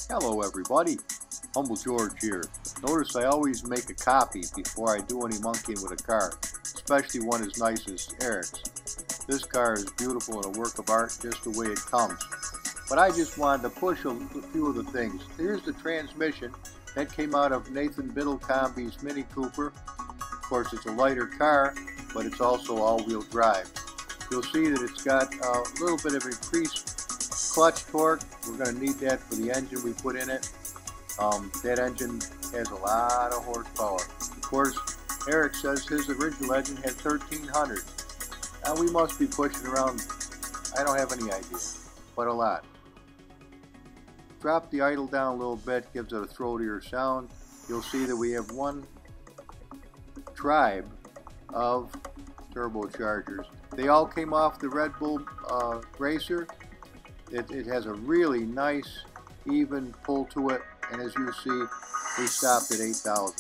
Hello everybody, Humble George here. Notice I always make a copy before I do any monkeying with a car, especially one as nice as Eric's. This car is beautiful and a work of art just the way it comes. But I just wanted to push a few of the things. Here's the transmission that came out of Nathan Biddle Combi's Mini Cooper. Of course it's a lighter car, but it's also all-wheel drive. You'll see that it's got a little bit of increased clutch torque. We're going to need that for the engine we put in it. That engine has a lot of horsepower. Of course, Eric says his original engine had 1300. Now we must be pushing around, I don't have any idea, but a lot. Drop the idle down a little bit, gives it a throatier sound. You'll see that we have one tribe of turbochargers. They all came off the Red Bull Racer. It has a really nice, even pull to it, and as you see, we stopped at 8,000.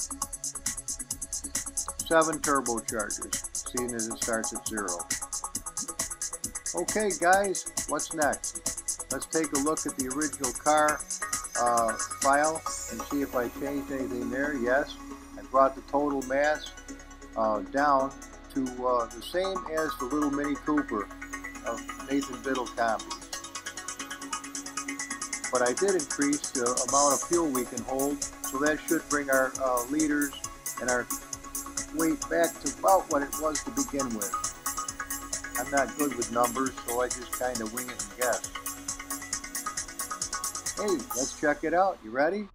7 turbochargers, seeing as it starts at 0. Okay guys, what's next? Let's take a look at the original car file and see if I changed anything there. Yes, I brought the total mass down to the same as the little Mini Cooper of Nathan Biddle Combi. But I did increase the amount of fuel we can hold, so that should bring our liters and our weight back to about what it was to begin with. I'm not good with numbers, so I just kind of wing it and guess. Hey, let's check it out. You ready?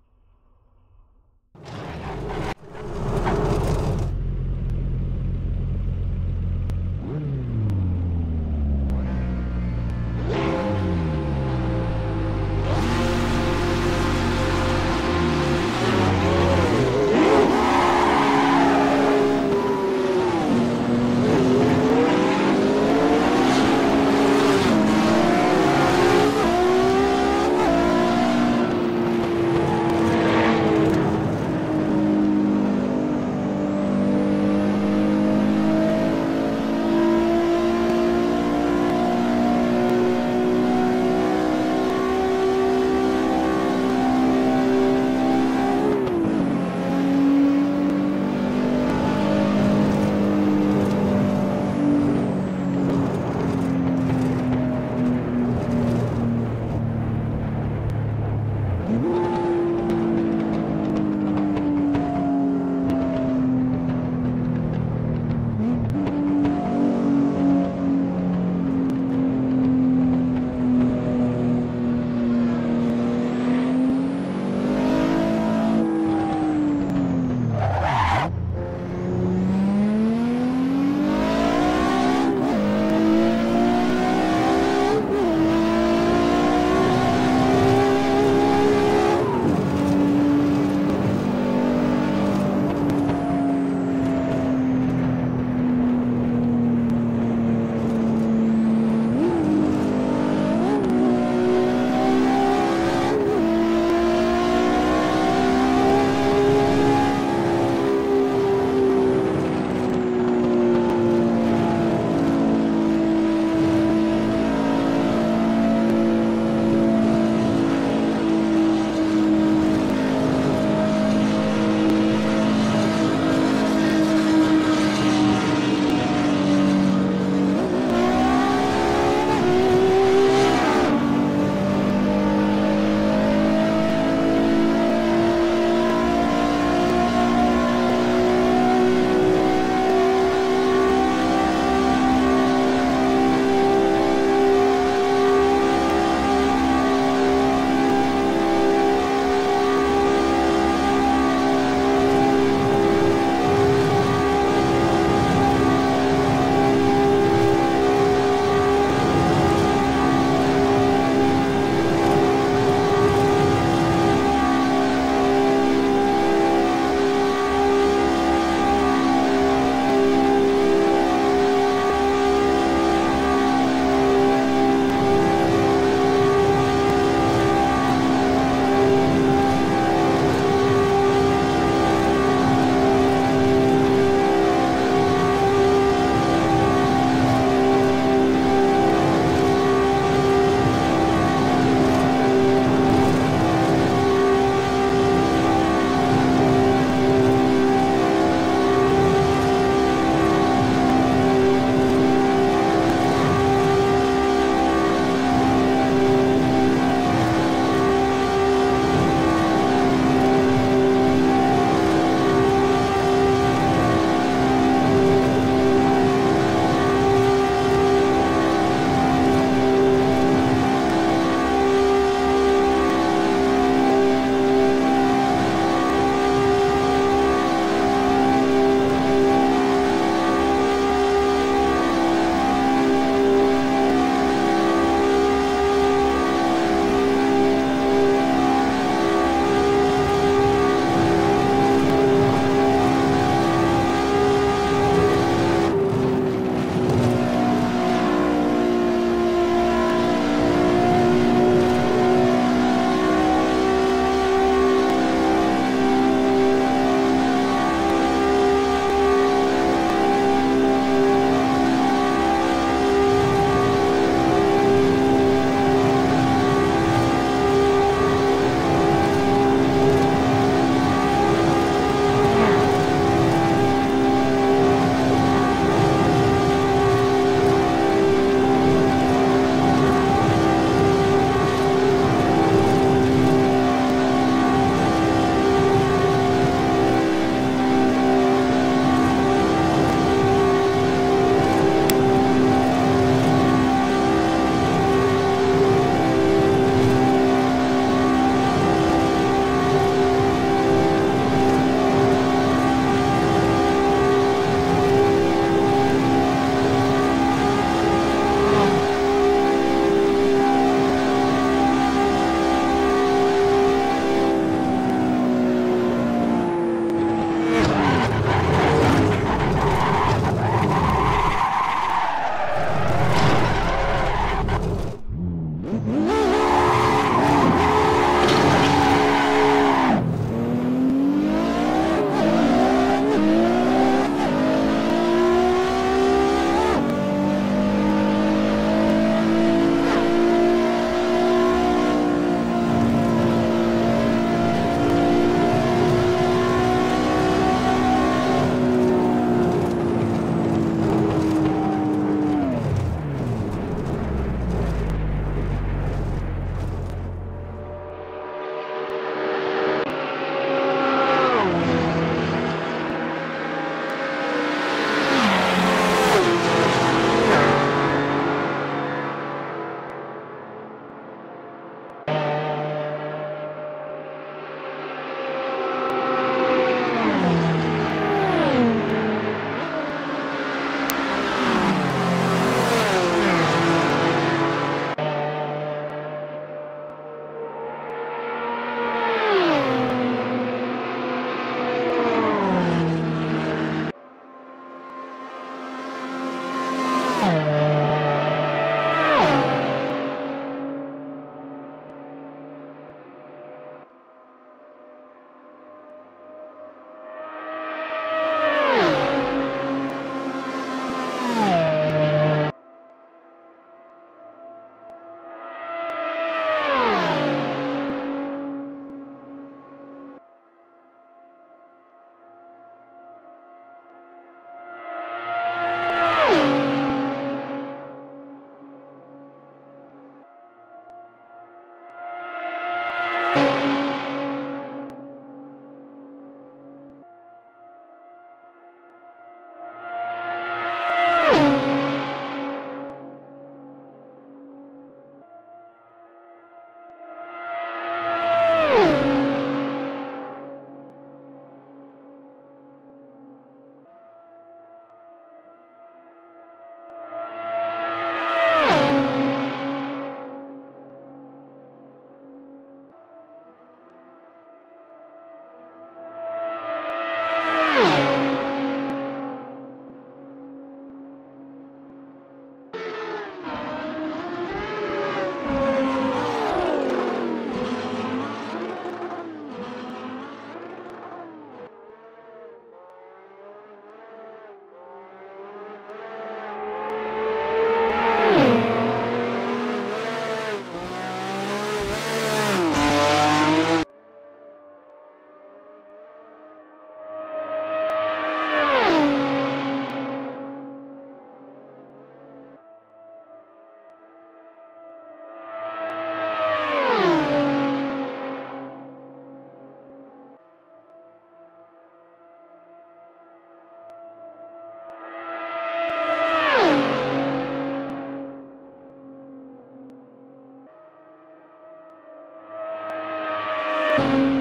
you.